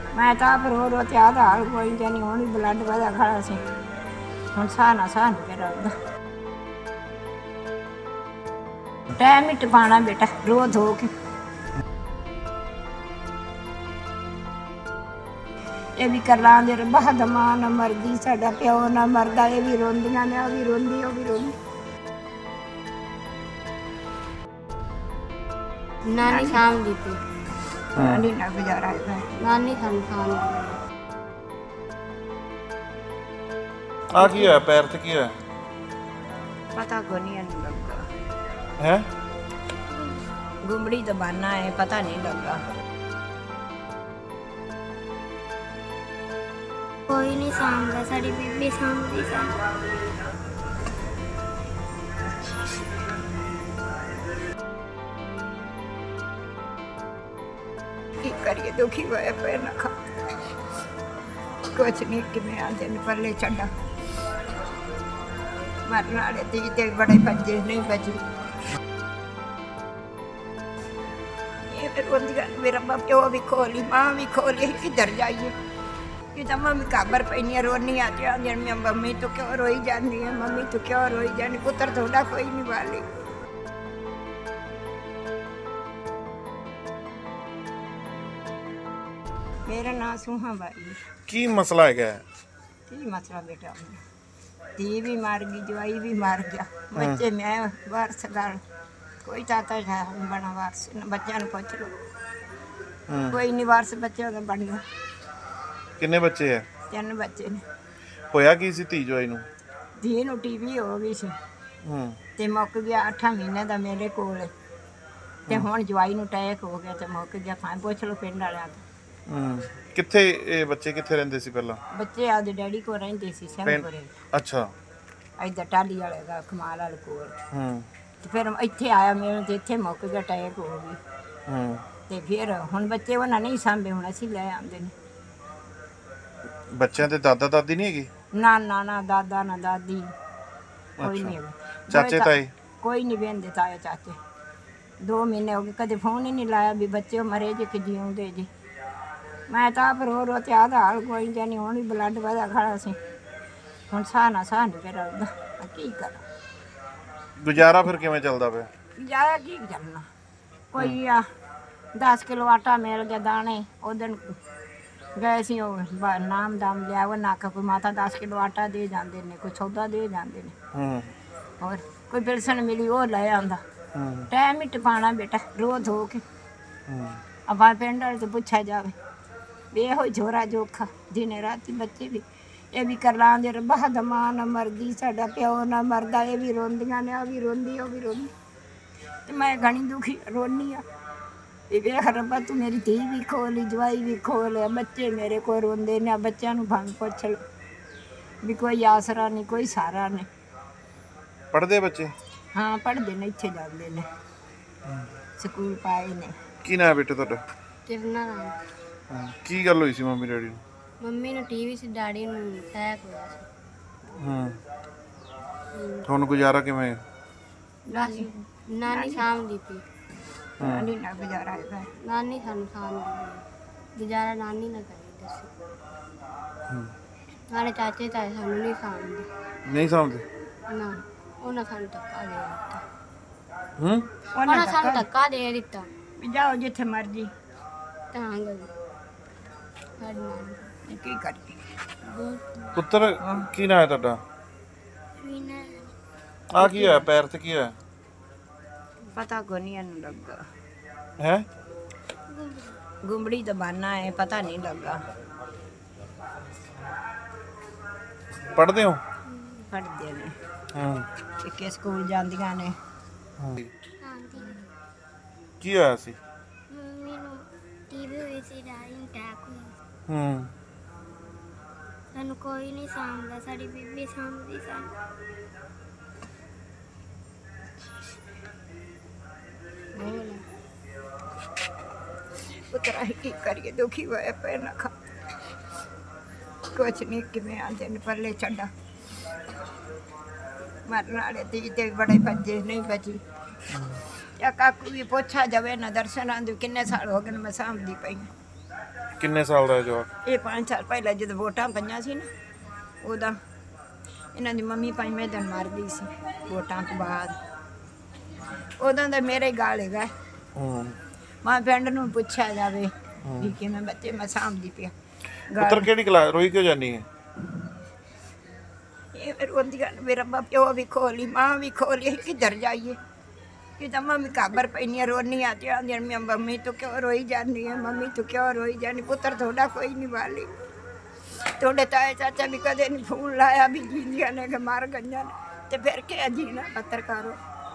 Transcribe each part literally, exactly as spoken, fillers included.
मैं तो आप रो रो त्याद हाल कोई जानी होनी ब्लड वधा खड़ा से हुण साह ना साह नहीं मेरा लगदा टाइम ही टपाना बेटा रो धो के ये भी कर लांदे रब्बा दमा ना मरदी साडा प्यो ना मरदा ये भी रोंदियां ने आ भी रोंदी ओ भी रोंदी नानी शाम दी थी नानी ना गुजारा है नानी खान खान आ की है पैर ते की है पता को नहीं लगा हैं गुमड़ी दबाना है पता नहीं लगा कोई नहीं सामदा साडी बीबी सामदी सा की करिए दुखी होया पे ना खा कुछ नहीं कि मैं आंदे ने पल्ले छड़ा मरने वाले ती ते बड़े बच्चे नहीं बची ये फिर रोंदी मेरा प्यो भी खोली मां भी खोली किधर जाइए ये तो मम्मी काबर पैनी रोनी आती आंदी मैं मम्मी तो क्यों रोई जानी है मम्मी तो क्यों रोई जानी पुत्र थोड़ा कोई नहीं वाली मेरा नाम सुहा बाई की मसला है क्या की मसला बेटा धी भी मार गई जवाई भी मार गया बच्चे मैं वारस गाल कोई चाहता है बना वारस बच्चों पूछ लो कोई नहीं वारस बच्चे का बन गया किन्ने बच्चे है तीन बच्चे ने होया की सी धी जवाई नूं धी नूं टीवी हो गई सी ते मुक गया अठां महीने दा मेरे कोल ते हुण जवाई नूं अटैक हो गया ते मुक गया भां पुछ लो पिंड वालियां तो कित्थे ये बच्चे कित्थे रहिंदे सी पहला बच्चे आदे डैडी को रहिंदे सी संगपुरे अच्छा इधर टाली वाले दा कमाल वाले कोल ते फिर इत्थे आया मेरे ते इत्थे मुक गया अटैक हो गई ते फिर हुण बच्चे उन्हां नहीं सांभे हुण असीं ले आंदे ने बच्चों के दादा दादी नहीं है ना ना ना दादा ना दादी कोई नहीं है चाचे ताए कोई नहीं बहन दे ताए चाचे दो महीने हो गए कदे फोन ही नहीं लाया भी बच्चे मरे जे कि जीउंदे जे मैं तो आप रो रो त्याद हाल कोई जानी होनी ब्लड वधा खड़ा से हुण साह ना साह नहीं मेरा लगदा की करा गुजारा फिर किवें चलदा पे गुजारा की करना कोई आ दस किलो आटा मिल गया दाने उस दिन गए सी नाम दाम लिया वो ना कोई माता दस किलो आटा दे जाते ने कोई सौदा दे जाते ने और कोई पिलसन मिली वो ले आंदा टाइम ही टपाना बेटा रो धो के अब पिंड वाले तो पूछा जाए भी यो झोरा जोखा दिने राती बच्चे भी ये भी कर लांदे रब्बा दमा ना मरदी साडा प्यो ना मरदा ये भी रोंदियां ने आ भी रोंदी ओ भी रोंदी ते मैं घणी दुखी रोनी आ वेख रब्बा तू मेरी धी भी खोली जवाई भी खोल बच्चे मेरे को रोंदे ने बच्चों नूं भंग पुछ लो भी कोई आसरा नहीं कोई सहारा नहीं पढ़दे बच्चे हाँ पढ़ते ने इत्थे जांदे ने स्कूल पाए ने की नाम बेटे तुहाडा किरना राम की गल होई सी मम्मी डैडी नूं मम्मी ने टीवी से डैडी नूं अटैक होया सी हम्म हुण गुजारा किवें नानी नानी शाम दी थी नानी ना गुजारा है नानी खान खान दी गुजारा नानी ना करी दसी नाले चाचे ताए सानू नहीं सामदे नहीं समझदे ना उन्हां सानू धक्का दे दित्ता हम्म उन्हां सानू धक्का दे दित्ता जाओ जिथे मर्जी तां गई साडी नानी की करिए पुत्र की नाम है तुहाडा वीना आ की है पैर ते की है पता को नहीं लगा हैं गुमड़ी दबाना है पता नहीं लगा पढ़दे हो पढ़ते ने हम्म के स्कूल जांदियां ने की होया सी मम्मी ਨੂੰ ਟੀਵੀ ਹੋਈ ਸੀ ਡੈਡੀ ਨੂੰ ਅਟੈਕ ਹੋਇਆ ਹੂੰ ਸਾਨੂੰ ਕੋਈ ਨਹੀਂ ਸਾਂਭਦਾ ਸਾਡੀ ਬੀਬੀ ਸਾਂਭਦੀ ਸਾਨੂੰ पुत्रा की करिए दुखी होया पे ना खा कुछ नहीं कि मैं आंदे ने पल्ले छड़ा मरने वाले ती ते बड़े बच्चे नहीं बची या काकू भी पूछा जावे ना दर्शन आंदे किन्ने साल हो गए मैं सामदी पई ਕਿੰਨੇ ਸਾਲ ਦਾ ਹੈ ਜਵਾਕ? ਇਹ ਪੰਜ ਸਾਲ ਪਹਿਲਾਂ ਜਦੋਂ ਵੋਟਾਂ ਪਈਆਂ ਸੀ ਨਾ ਉਹਦਾ ਇਹਨਾਂ ਦੀ ਮੰਮੀ ਪੰਜਵੇਂ ਦਿਨ ਮਰ ਗਈ ਸੀ ਵੋਟਾਂ ਤੋਂ ਬਾਅਦ। ਉਦੋਂ ਦਾ ਮੇਰੇ ਗਾਲ ਹੈਗਾ। ਹੂੰ ਮਾਂ ਪਿੰਡ ਨੂੰ ਪੁੱਛਿਆ ਜਾਵੇ ਵੀ ਕਿਵੇਂ ਬੱਚੇ ਮੈਂ ਸਾਂਭਦੀ ਪਿਆ। ਪੁੱਤਰ ਕਿਹੜੀ ਕਲਾਸ ਰੋਈ ਕਿਉਂ ਜਾਨੀ ਹੈ? ਇਹ ਫਿਰ ਉਹਦੀ ਗੱਲ ਮੇਰਾ ਬਾਪ ਪਿਓ ਵੀ ਖੋਲੀ ਮਾਂ ਵੀ ਖੋਲੀ ਕਿੱਧਰ ਜਾਈਏ कि तो मम्मी काबर पैनी रोनी आती आंधी मम्मी तो क्यों रोई जानी है मम्मी तो क्यों रोई जानी पुत्र थोड़ा कोई नहीं वाली थोड़े ताए चाचा भी कदे नहीं फूल लाया भी जींदिया ने के मार गंजा ने तो फिर क्या जीना पत्रकारों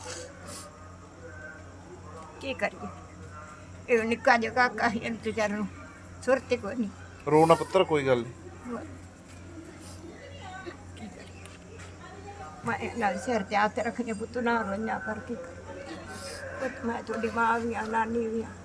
की करिए ये निक्का जो काका है तो चरण सुरते को नहीं रोना पुत्र कोई गल नहीं मैं ना सिर ते हाथ रखने पुत ना रोना करके मैं थोड़ी माँ भी हाँ नानी भी हाँ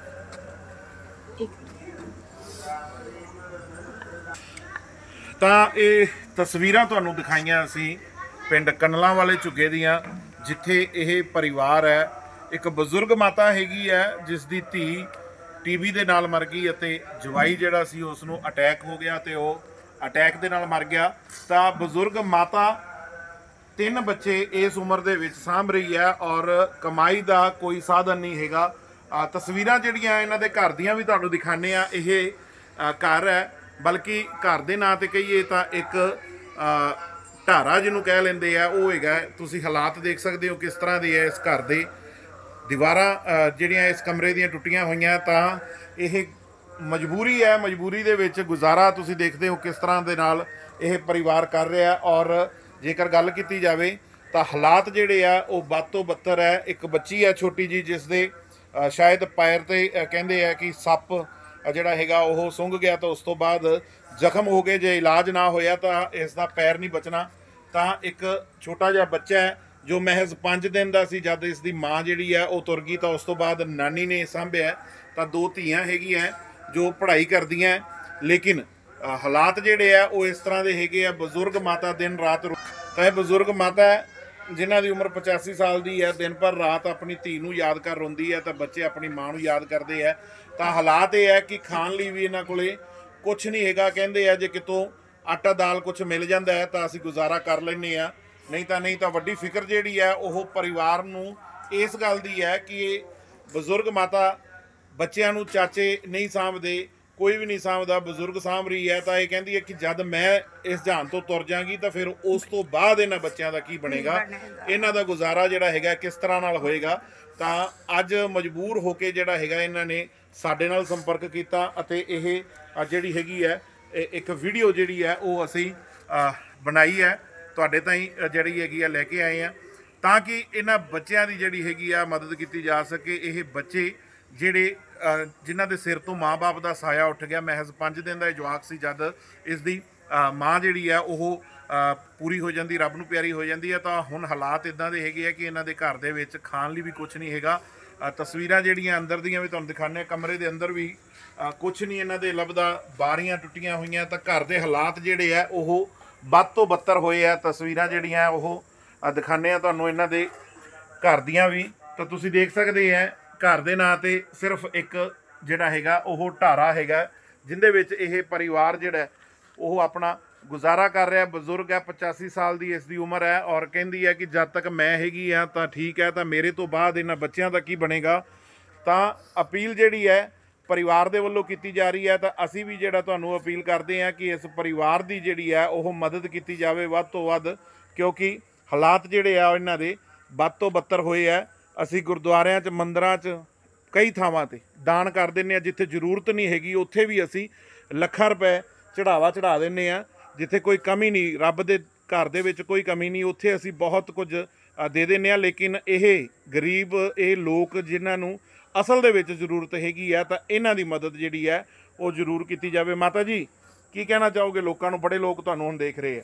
ਤਾਂ ਇਹ ਤਸਵੀਰਾਂ ਤੁਹਾਨੂੰ ਦਿਖਾਈਆਂ ਅਸੀਂ ਪਿੰਡ ਕਨਲਾਂ ਵਾਲੇ ਝੁੱਗੇ ਦੀਆਂ, ਜਿੱਥੇ ਇਹ ਪਰਿਵਾਰ ਹੈ। ਇੱਕ ਬਜ਼ੁਰਗ ਮਾਤਾ ਹੈਗੀ ਹੈ ਜਿਸ ਦੀ ਧੀ ਟੀਬੀ ਦੇ ਨਾਲ ਮਰ ਗਈ ਅਤੇ ਜਵਾਈ ਜਿਹੜਾ ਸੀ ਉਸ ਨੂੰ ਅਟੈਕ ਹੋ ਗਿਆ ਤੇ ਉਹ ਅਟੈਕ ਦੇ ਨਾਲ ਮਰ ਗਿਆ। ਤਾਂ ਬਜ਼ੁਰਗ ਮਾਤਾ ਤਿੰਨ ਬੱਚੇ ਇਸ ਉਮਰ ਦੇ ਵਿੱਚ ਸਾਂਭ ਰਹੀ ਹੈ ਔਰ ਕਮਾਈ ਦਾ ਕੋਈ ਸਾਧਨ ਨਹੀਂ ਹੈਗਾ। ਤਸਵੀਰਾਂ ਜਿਹੜੀਆਂ ਇਹਨਾਂ ਦੇ ਘਰ ਦੀਆਂ ਵੀ ਤੁਹਾਨੂੰ ਦਿਖਾਣੇ ਆ। ਇਹ ਘਰ ਹੈ, ਬਲਕਿ ਘਰ ਦੇ ਨਾਂ ਤੇ ਕਹੀਏ ਤਾਂ ਇੱਕ ਢਾਰਾ ਜਿਹਨੂੰ ਕਹਿ ਲੈਂਦੇ ਆ ਉਹ ਹੈਗਾ। ਤੁਸੀਂ ਹਾਲਾਤ ਦੇਖ ਸਕਦੇ ਹੋ ਕਿਸ ਤਰ੍ਹਾਂ ਦੇ ਹੈ ਇਸ ਘਰ ਦੇ। ਦੀਵਾਰਾਂ ਜਿਹੜੀਆਂ ਇਸ ਕਮਰੇ ਦੀਆਂ ਟੁੱਟੀਆਂ ਹੋਈਆਂ, ਤਾਂ ਇਹ ਮਜਬੂਰੀ ਹੈ। ਮਜਬੂਰੀ ਦੇ ਵਿੱਚ ਗੁਜ਼ਾਰਾ ਤੁਸੀਂ ਦੇਖਦੇ ਹੋ ਕਿਸ ਤਰ੍ਹਾਂ ਦੇ ਨਾਲ ਇਹ ਪਰਿਵਾਰ ਕਰ ਰਿਹਾ। ਔਰ ਜੇਕਰ ਗੱਲ ਕੀਤੀ ਜਾਵੇ ਤਾਂ ਹਾਲਾਤ ਜਿਹੜੇ ਆ ਉਹ ਵੱਧ ਤੋਂ ਬੱਤਰ ਹੈ। ਇੱਕ ਬੱਚੀ ਹੈ ਛੋਟੀ ਜੀ ਜਿਸ ਦੇ ਸ਼ਾਇਦ ਪੈਰ ਤੇ ਕਹਿੰਦੇ ਆ ਕਿ ਸੱਪ ਜਿਹੜਾ ਹੈਗਾ ਉਹ ਸੁੰਘ ਗਿਆ, ਤਾਂ ਉਸ ਤੋਂ ਬਾਅਦ ਜ਼ਖਮ ਹੋ ਗਏ। ਜੇ ਇਲਾਜ ਨਾ ਹੋਇਆ ਤਾਂ ਇਸ ਦਾ ਪੈਰ ਨਹੀਂ ਬਚਣਾ। ਤਾਂ ਇੱਕ ਛੋਟਾ ਜਿਹਾ ਬੱਚਾ ਹੈ ਜੋ ਮਹਿਜ਼ ਪੰਜ ਦਿਨ ਦਾ ਸੀ ਜਦ ਇਸ ਦੀ ਮਾਂ ਜਿਹੜੀ ਹੈ ਉਹ ਤੁਰ ਗਈ, ਤਾਂ ਉਸ ਤੋਂ ਬਾਅਦ ਨਾਨੀ ਨੇ ਸਾਂਭਿਆ। ਤਾਂ ਦੋ ਧੀਆਂ ਹੈਗੀਆਂ ਜੋ ਪੜ੍ਹਾਈ ਕਰਦੀਆਂ, ਲੇਕਿਨ ਹਾਲਾਤ ਜਿਹੜੇ ਆ ਉਹ ਇਸ ਤਰ੍ਹਾਂ ਦੇ ਹੈਗੇ ਆ। ਬਜ਼ੁਰਗ ਮਾਤਾ ਦਿਨ ਰਾਤ, ਤਾਂ ਇਹ ਬਜ਼ੁਰਗ ਮਾਤਾ ਜਿਨ੍ਹਾਂ ਦੀ ਉਮਰ ਪਚਾਸੀ ਸਾਲ ਦੀ ਹੈ, ਦਿਨ ਭਰ ਰਾਤ ਆਪਣੀ ਧੀ ਨੂੰ ਯਾਦ ਕਰ ਰੋਂਦੀ ਹੈ, ਤਾਂ ਬੱਚੇ ਆਪਣੀ ਮਾਂ ਨੂੰ ਯਾਦ ਕਰਦੇ ਆ। ਤਾਂ ਹਾਲਾਤ ਇਹ ਹੈ ਕਿ ਖਾਣ ਲਈ ਵੀ ਇਹਨਾਂ ਕੋਲੇ ਕੁਛ ਨਹੀਂ ਹੈਗਾ। ਕਹਿੰਦੇ ਆ ਜੇ ਕਿਤੋਂ ਆਟਾ ਦਾਲ ਕੁਛ ਮਿਲ ਜਾਂਦਾ ਹੈ ਤਾਂ ਅਸੀਂ ਗੁਜ਼ਾਰਾ ਕਰ ਲੈਂਦੇ ਆ, ਨਹੀਂ ਤਾਂ ਨਹੀਂ ਤਾਂ ਵੱਡੀ ਫਿਕਰ ਜਿਹੜੀ ਹੈ ਉਹ ਪਰਿਵਾਰ ਨੂੰ ਇਸ ਗੱਲ ਦੀ ਹੈ ਕਿ ਇਹ ਬਜ਼ੁਰਗ ਮਾਤਾ ਬੱਚਿਆਂ ਨੂੰ ਚਾਚੇ ਨਹੀਂ ਸਾਂਭਦੇ, ਕੋਈ ਵੀ ਨਹੀਂ ਸਾਂਭਦਾ, ਬਜ਼ੁਰਗ ਸਾਂਭ ਰਹੀ ਹੈ। ਤਾਂ ਇਹ ਕਹਿੰਦੀ ਹੈ ਕਿ ਜਦ ਮੈਂ ਇਸ ਜਹਾਨ ਤੋਂ ਤੁਰ ਜਾਵਾਂਗੀ ਤਾਂ ਫਿਰ ਉਸ ਤੋਂ ਬਾਅਦ ਇਹਨਾਂ ਬੱਚਿਆਂ ਦਾ ਕੀ ਬਣੇਗਾ, ਇਹਨਾਂ ਦਾ ਗੁਜ਼ਾਰਾ ਜਿਹੜਾ ਹੈਗਾ ਕਿਸ ਤਰ੍ਹਾਂ ਨਾਲ ਹੋਏਗਾ। ਤਾਂ ਅੱਜ ਮਜਬੂਰ ਹੋ ਕੇ ਜਿਹੜਾ ਹੈਗਾ ਇਹਨਾਂ ਨੇ ਸਾਡੇ ਨਾਲ ਸੰਪਰਕ ਕੀਤਾ ਅਤੇ ਇਹ ਜਿਹੜੀ ਹੈਗੀ ਹੈ ਇੱਕ ਵੀਡੀਓ ਜਿਹੜੀ ਹੈ ਉਹ ਅਸੀਂ ਬਣਾਈ ਹੈ, ਤੁਹਾਡੇ ਤਾਈਂ ਜਿਹੜੀ ਹੈਗੀ ਆ ਲੈ ਕੇ ਆਏ ਆ, ਤਾਂ ਕਿ ਇਹਨਾਂ ਬੱਚਿਆਂ ਦੀ ਜਿਹੜੀ ਹੈਗੀ ਆ ਮਦਦ ਕੀਤੀ ਜਾ ਸਕੇ। ਇਹ ਬੱਚੇ ਜਿਹੜੇ ਜਿਨ੍ਹਾਂ ਦੇ ਸਿਰ ਤੋਂ ਮਾਂ-ਬਾਪ ਦਾ ਸਾਇਆ ਉੱਠ ਗਿਆ, ਮਹਿਜ਼ ਪੰਜ ਦਿਨ ਦਾ ਜਵਾਕ ਸੀ ਜਦ ਇਸ ਦੀ ਮਾਂ ਜਿਹੜੀ ਆ ਉਹ ਪੂਰੀ ਹੋ ਜਾਂਦੀ, ਰੱਬ ਨੂੰ ਪਿਆਰੀ ਹੋ ਜਾਂਦੀ ਹੈ। ਤਾਂ ਹੁਣ ਹਾਲਾਤ ਇਦਾਂ ਦੇ ਹੈਗੇ ਆ ਕਿ ਇਹਨਾਂ ਦੇ ਘਰ ਦੇ ਵਿੱਚ ਖਾਣ ਲਈ ਵੀ ਕੁਝ ਨਹੀਂ ਹੈਗਾ। ਤਸਵੀਰਾਂ ਜਿਹੜੀਆਂ ਅੰਦਰ ਦੀਆਂ ਵੀ ਤੁਹਾਨੂੰ ਦਿਖਾਉਂਦੇ, ਕਮਰੇ ਦੇ ਅੰਦਰ ਵੀ ਕੁਛ ਨਹੀਂ ਇਹਨਾਂ ਦੇ ਲੱਭਦਾ, ਬਾਰੀਆਂ ਟੁੱਟੀਆਂ ਹੋਈਆਂ। ਤਾਂ ਘਰ ਦੇ ਹਾਲਾਤ ਜਿਹੜੇ ਆ ਉਹ ਵੱਧ ਤੋਂ ਬੱਤਰ ਹੋਏ ਆ। ਤਸਵੀਰਾਂ ਜਿਹੜੀਆਂ ਉਹ ਦਿਖਾਉਂਦੇ ਆ ਤੁਹਾਨੂੰ ਇਹਨਾਂ ਦੇ ਘਰ ਦੀਆਂ ਵੀ, ਤਾਂ ਤੁਸੀਂ ਦੇਖ ਸਕਦੇ ਆ ਘਰ ਦੇ ਨਾਂ ਤੇ ਸਿਰਫ ਇੱਕ ਜਿਹੜਾ ਹੈਗਾ ਉਹ ਢਾਰਾ ਹੈਗਾ ਜਿਹਦੇ ਵਿੱਚ ਇਹ ਪਰਿਵਾਰ ਜਿਹੜਾ ਉਹ ਆਪਣਾ ਗੁਜ਼ਾਰਾ ਕਰ ਰਿਹਾ। ਬਜ਼ੁਰਗ ਹੈ, ਪਚਾਸੀ ਸਾਲ ਦੀ ਇਸ ਦੀ ਉਮਰ ਹੈ ਔਰ ਕਹਿੰਦੀ ਹੈ ਕਿ ਜਦ ਤੱਕ ਮੈਂ ਹੈਗੀ ਆ ਤਾਂ ਠੀਕ ਹੈ, ਤਾਂ ਮੇਰੇ ਤੋਂ ਬਾਅਦ ਇਹਨਾਂ ਬੱਚਿਆਂ ਦਾ ਕੀ ਬਣੇਗਾ। ਤਾਂ ਅਪੀਲ ਜਿਹੜੀ ਹੈ ਪਰਿਵਾਰ ਦੇ ਵੱਲੋਂ ਕੀਤੀ ਜਾ ਰਹੀ ਹੈ। ਤਾਂ ਅਸੀਂ ਵੀ ਜਿਹੜਾ ਤੁਹਾਨੂੰ ਅਪੀਲ ਕਰਦੇ ਹਾਂ ਕਿ ਇਸ ਪਰਿਵਾਰ ਦੀ ਜਿਹੜੀ ਹੈ ਉਹ ਮਦਦ ਕੀਤੀ ਜਾਵੇ ਵੱਧ ਤੋਂ ਵੱਧ, ਕਿਉਂਕਿ ਹਾਲਾਤ ਜਿਹੜੇ ਆ ਇਹਨਾਂ ਦੇ ਵੱਧ ਤੋਂ ਬੱਤਰ ਹੋਏ ਆ। ਅਸੀਂ ਗੁਰਦੁਆਰਿਆਂ 'ਚ, ਮੰਦਰਾਂ 'ਚ, ਕਈ ਥਾਵਾਂ 'ਤੇ ਦਾਨ ਕਰ ਦਿੰਦੇ ਹਾਂ। ਜਿੱਥੇ ਜ਼ਰੂਰਤ ਨਹੀਂ ਹੈਗੀ ਉੱਥੇ ਵੀ ਅਸੀਂ ਲੱਖਾਂ ਰੁਪਏ ਚੜਾਵਾ ਚੜਾ ਦਿੰਦੇ ਹਾਂ। ਜਿੱਥੇ ਕੋਈ ਕਮੀ ਨਹੀਂ, ਰੱਬ ਦੇ ਘਰ ਦੇ ਵਿੱਚ ਕੋਈ ਕਮੀ ਨਹੀਂ, ਉੱਥੇ ਅਸੀਂ ਬਹੁਤ ਕੁਝ ਦੇ ਦਿੰਦੇ ਹਾਂ। ਲੇਕਿਨ ਇਹ ਗਰੀਬ, ਇਹ ਲੋਕ ਜਿਨ੍ਹਾਂ ਨੂੰ ਅਸਲ ਦੇ ਵਿੱਚ ਜ਼ਰੂਰਤ ਹੈਗੀ ਆ, ਤਾਂ ਇਹਨਾਂ ਦੀ ਮਦਦ ਜਿਹੜੀ ਹੈ ਉਹ ਜ਼ਰੂਰ ਕੀਤੀ ਜਾਵੇ। ਮਾਤਾ ਜੀ ਕੀ ਕਹਿਣਾ ਚਾਹੋਗੇ ਲੋਕਾਂ ਨੂੰ? ਬੜੇ ਲੋਕ ਤੁਹਾਨੂੰ ਹੁਣ ਦੇਖ ਰਹੇ ਆ।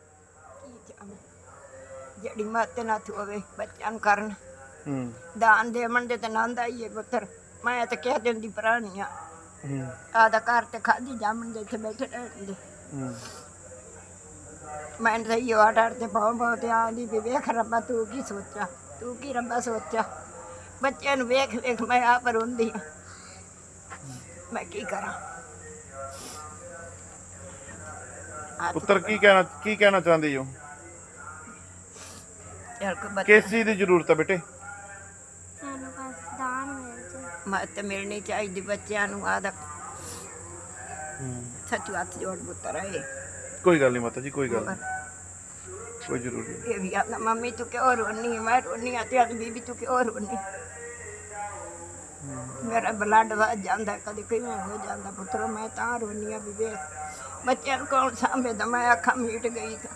ਜਿਹੜੀ ਮਤ ਨਾ ਹੋਵੇ ਬੱਚਿਆਂ ਨੂੰ ਕਰਨ ਦਾਨ ਦੇਵਣ ਦੇ ਤਾਂ ਨੰਦ ਆਈਏ ਪੁੱਤਰ। ਮੈਂ ਤਾਂ ਕਹਿ ਦਿੰਦੀ ਪੁਰਾਣੀ ਆ ਆਦਾ ਘਰ ਤੇ ਖਾਦੀ ਜਾਮਣ ਦੇ ਇੱਥੇ ਬੈਠੇ ਰਹਿੰਦੇ। ਮੈਂ ਤਾਂ ਇਹੋ ਆਡਰ ਤੇ ਬਹੁਤ ਬਹੁਤ ਆਉਂਦੀ ਵੀ ਵੇਖ ਰੱਬਾ ਤੂੰ ਕੀ ਸੋਚਿਆ, ਤੂੰ ਕੀ ਰੱਬਾ ਸੋਚਿਆ। ਬੱਚਿਆਂ ਨੂੰ ਵੇਖ ਵੇਖ ਮੈਂ ਆਪ ਰੋਂਦੀ ਹਾਂ। ਮੈਂ ਕੀ ਕਰਾਂ। ਹੱਥ ਪੁੱਤਰ ਕੀ ਕਹਿਣਾ ਕੀ ਕਹਿਣਾ ਚਾਹੁੰਦੇ ਹੋ? ਚੱਲ ਕੋਈ ਬੱਚਾ ਕਿਸ ਚੀਜ਼ ਦੀ ਜ਼ਰੂਰਤ ਹੈ ਬੇਟੇ? ਸਾਨੂੰ ਬਸ ਦਾਨ ਮਿਲ ਜਾਏ। ਮਤ ਮਿਲਣੀ ਚਾਹੀਦੀ ਬੱਚਿਆਂ ਨੂੰ ਆਦਾ ਸੱਚੂ ਹੱਥ ਜੋੜ ਪੁੱਤਰ ਹੈ। ਕੋਈ ਗੱਲ ਨਹੀਂ ਮਾਤਾ ਜੀ, ਕੋਈ ਗੱਲ ਨਹੀਂ, ਕੋਈ ਜ਼ਰੂਰੀ ਨਹੀਂ। ਇਹ ਵੀ ਆਂਦਾ ਮੰਮੀ ਤੂੰ ਕਿਉਂ ਰੋਣੀ? ਮੈਂ ਰੋਣੀ ਆ ਤੇ ਆਂਦੀ ਬੀਬੀ ਤੂੰ ਕਿਉਂ ਰੋਣੀ? ਮੇਰਾ ਬਲੱਡ ਵੱਜ ਜਾਂਦਾ ਕਦੇ ਕਿਵੇਂ ਹੋ ਜਾਂਦਾ ਪੁੱਤਰੋ, ਮੈਂ ਤਾਂ ਰੋਣੀ ਆ ਵੀ ਵੇਖ ਬੱਚਿਆਂ ਨੂੰ ਕੌਣ ਸਾਂਭੇਦਾ, ਮੈਂ ਅੱਖਾਂ ਮੀਟ ਗਈ ਤਾਂ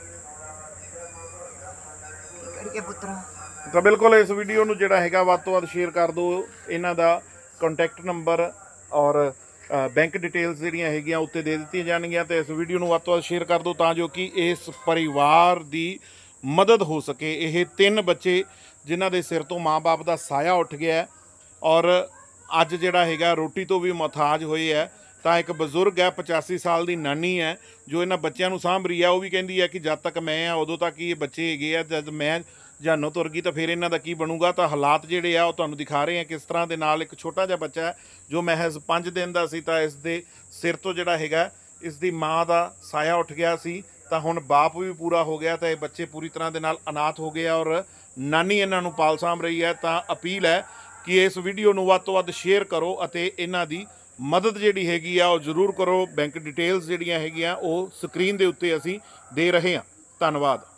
ਕੀ ਕਰੀਏ ਪੁੱਤਰਾ। ਤਾਂ ਬਿਲਕੁਲ ਇਸ ਵੀਡੀਓ ਨੂੰ ਜਿਹੜਾ ਹੈਗਾ ਵੱਧ ਤੋਂ ਵੱਧ ਸ਼ੇਅਰ ਕਰ ਦਿਓ। ਇਹਨਾਂ ਦਾ ਕੰਟੈਕਟ ਨੰਬਰ ਔਰ ਬੈਂਕ ਡਿਟੇਲਸ ਜਿਹੜੀਆਂ ਹੈਗੀਆਂ ਉੱਤੇ ਦੇ ਦਿੱਤੀਆਂ ਜਾਣਗੀਆਂ, ਤੇ ਇਸ ਵੀਡੀਓ ਨੂੰ ਵੱਧ ਤੋਂ ਵੱਧ ਸ਼ੇਅਰ ਕਰ ਦਿਓ ਤਾਂ ਜੋ ਕਿ ਇਸ ਪਰਿਵਾਰ ਦੀ ਮਦਦ ਹੋ ਸਕੇ। ਇਹ ਤਿੰਨ ਬੱਚੇ ਜਿਨ੍ਹਾਂ ਦੇ ਸਿਰ ਤੋਂ ਮਾਂ-ਬਾਪ ਦਾ ਸਾਇਆ ਉੱਠ ਗਿਆ ਔਰ ਅੱਜ ਜਿਹੜਾ ਹੈਗਾ ਰੋਟੀ ਤੋਂ ਵੀ ਮੁਹਤਾਜ ਹੋਏ ਹੈ। ਤਾਂ ਇੱਕ ਬਜ਼ੁਰਗ ਹੈ, ਪਚਾਸੀ ਸਾਲ ਦੀ ਨਾਨੀ ਹੈ, ਜੋ ਇਹਨਾਂ ਬੱਚਿਆਂ ਨੂੰ ਸਾਂਭ ਰਹੀ ਹੈ। ਉਹ ਵੀ ਕਹਿੰਦੀ ਹੈ ਕਿ ਜਦ ਤੱਕ ਮੈਂ ਆ ਉਦੋਂ ਤੱਕ ਹੀ ਇਹ ਬੱਚੇ ਹੈਗੇ ਆ, ਜਦ ਮੈਂ ਜਾਨੋਂ ਤੁਰ ਗਈ ਤਾਂ ਫਿਰ ਇਹਨਾਂ ਦਾ ਕੀ ਬਣੂਗਾ। ਤਾਂ ਹਾਲਾਤ ਜਿਹੜੇ ਆ ਉਹ ਤੁਹਾਨੂੰ ਦਿਖਾ ਰਹੇ ਆ ਕਿਸ ਤਰ੍ਹਾਂ ਦੇ ਨਾਲ ਇੱਕ ਛੋਟਾ ਜਿਹਾ ਬੱਚਾ ਹੈ ਜੋ ਮਹਿਜ਼ ਪੰਜ ਦਿਨ ਦਾ ਸੀ, ਤਾਂ ਇਸ ਦੇ ਸਿਰ ਤੋਂ ਜਿਹੜਾ ਹੈਗਾ ਇਸ ਦੀ ਮਾਂ ਦਾ ਸਾਇਆ ਉੱਠ ਗਿਆ ਸੀ, ਤਾਂ ਹੁਣ ਬਾਪ ਵੀ ਪੂਰਾ ਹੋ ਗਿਆ, ਤਾਂ ਇਹ ਬੱਚੇ ਪੂਰੀ ਤਰ੍ਹਾਂ ਦੇ ਨਾਲ ਅਨਾਥ ਹੋ ਗਏ ਔਰ ਨਾਨੀ ਇਹਨਾਂ ਨੂੰ ਪਾਲ ਸਾਂਭ ਰਹੀ ਹੈ। ਤਾਂ ਅਪੀਲ ਹੈ ਕਿ ਇਸ ਵੀਡੀਓ ਨੂੰ ਵੱਧ ਤੋਂ ਵੱਧ ਸ਼ੇਅਰ ਕਰੋ ਅਤੇ ਇਹਨਾਂ ਦੀ ਮਦਦ ਜਿਹੜੀ ਹੈਗੀ ਆ ਉਹ ਜ਼ਰੂਰ ਕਰੋ। ਬੈਂਕ ਡਿਟੇਲਸ ਜਿਹੜੀਆਂ ਹੈਗੀਆਂ ਉਹ ਸਕਰੀਨ ਦੇ ਉੱਤੇ ਅਸੀਂ ਦੇ ਰਹੇ ਹਾਂ। ਧੰਨਵਾਦ।